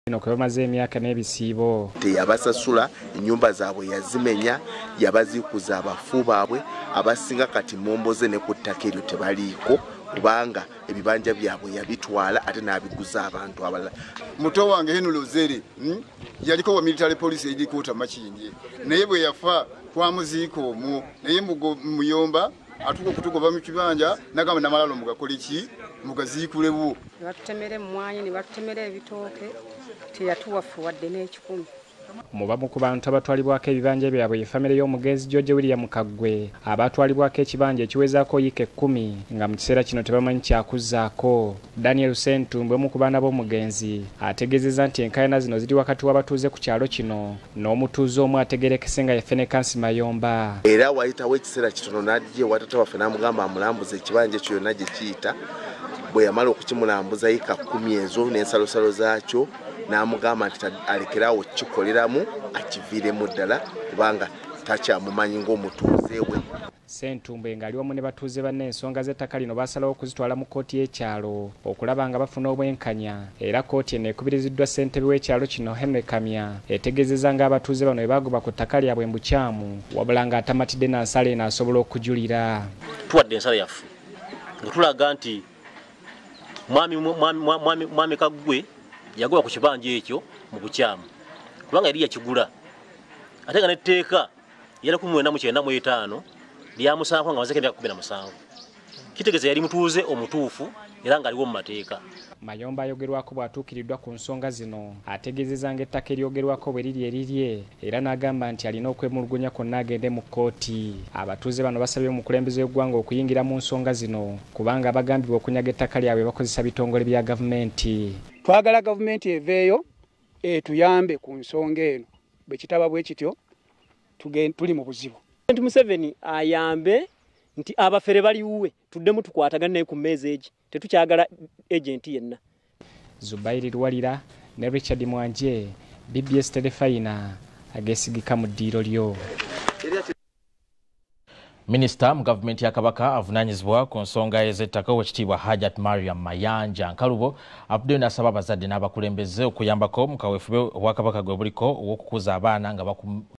Kwe bamaze emyaka n'ebisiibo teyabasasula ennyumba zaabwe yazimenya yabazikuza abafu baabwe abasinga kati momboze ne ku ttaka eryo tebaliiko kubanga ebibanja byabwe yabitwala ate n'abiguza abantu abalala. Muto wange Henry Lozere yaliko wa military police edikuta Makindye naye bwe yafa twamuziika omwo naye muyomba atuko kutugoba mu kibanja nagamba namalalo mugakoleki mugaziikulewo batutemere mmwanyi ne batutemere ebitooke teyatuwafuwadde n'ekikumi. Mubamu ku bantu abatwalibwako ebibanja byabwe famire y'omugenzi George William Kaggwe abatwalibwako ekibanja ekiwezaako yiika 10 nga mu kiseera kino tebamanyi kyakuzzaako. Daniel Sentumbwe mu ku baana b'omugenzi ategeezezza nti enkaayana zino ziri wakati w'abatuuze ku kyalo kino n'omutuuze omu ategerekese nga yaffe ne Kansi Mayomba. Era wayitawo ekiseera kitono n'addiye watata waffe n'amugamba amulambuza ekibanja ekyo yonna gye kiyita bwe yamala okukimulambuza yiika 10 ezo n'ensalosalo zaakyo n'amugamba nti alekerawo kikoleramu akiviiremu ddala kubanga takyamumanyi ng'omutuuze we. Sentumbwe ng'ali wamu ne batuuze banne ensonga z'ettaka lino baasalawo okuzitwala mu kkooti y'ekyalo okulaba nga bafuna obwenkanya, era kkooti eno ekubiriziddwa ssentebe w'ekyalo kino Henry Kamya etegeezezza ng'abatuuze bano bwe bagoba ku ttaka lyabwe mu bukyamu wabula ng'atamatidde na nsala eno asobola okujulira. Tuwadde ensala yaffe nga tulaga nti mwami Kaggwe yagoba ku kibanja ekyo mu bukyamu kubanga yali yakigula ate nga n'etteeka yali 1995 lyamusanva nga mazeke 17 kitegeeza yali mutuuze omutuufu era nga aliwo mu mateeka. Mayomba ayogerwako bw'atuukiriddwa ku nsonga zino ategeezezza ng'ettaka eryogerwako bwe liri erirye era n'agamba nti alina okwemulugunya kwonna agende mu kkooti. Abatuuze bano basabye omukulembeze w'eggwanga okuyingira mu nsonga zino kubanga abagambibwa okunyaga ettaka lyabwe bakozesa bitongole bya gavumenti. Twagala gavumenti eveeyo etuyambe ku nsonga eno bwe kitaba bwe kityo tuli mu buzibu. Museveni ayambe nti abafere baliwe tuddemu tukwatagana naye ku mmeeza egi tetukyagala agenti yenna. Zubairi Lwalira ne Richard Mwanje, BBS Telefina agesigika mu ddiiro lyo. Minister mu government ya Kabaka avunanyizibwa ku nsonga ez'ettaka Oweekitiibwa Hajat Mariam Mayanja Nkalubo avuddeyo n'asaba abazadde n'abakulembeze okuyambako mu kaweefube obwakabaka gwe buliko ow'okukuza abaana nga